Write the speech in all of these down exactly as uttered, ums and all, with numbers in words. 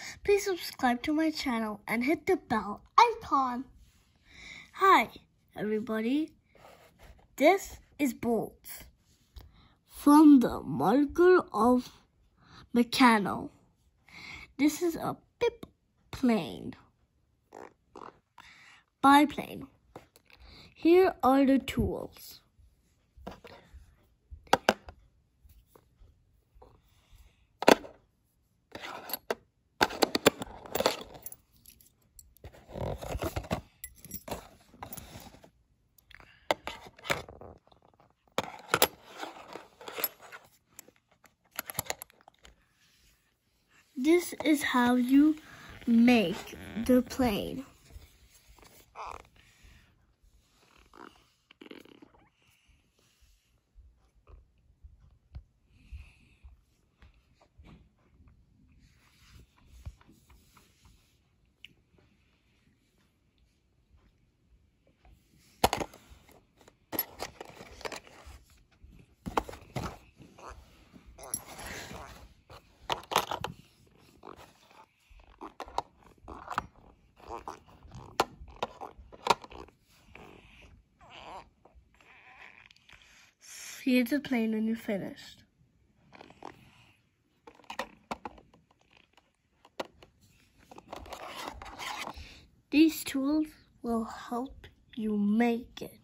please subscribe to my channel and hit the bell icon. Hi, everybody. This is Bolts from the Marker of Meccano. This is a Pip plane. Biplane. Here are the tools. This is how you make the plane. Here's the plane when you're finished. These tools will help you make it.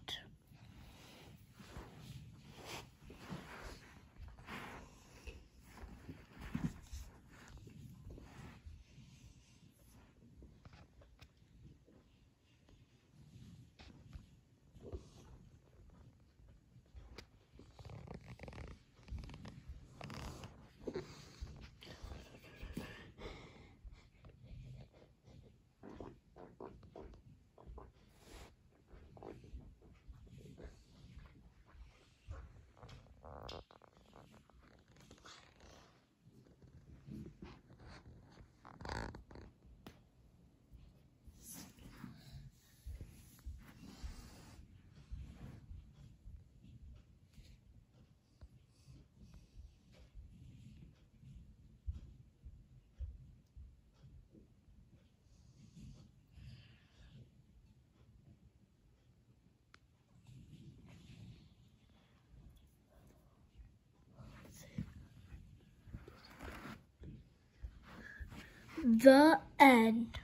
The end.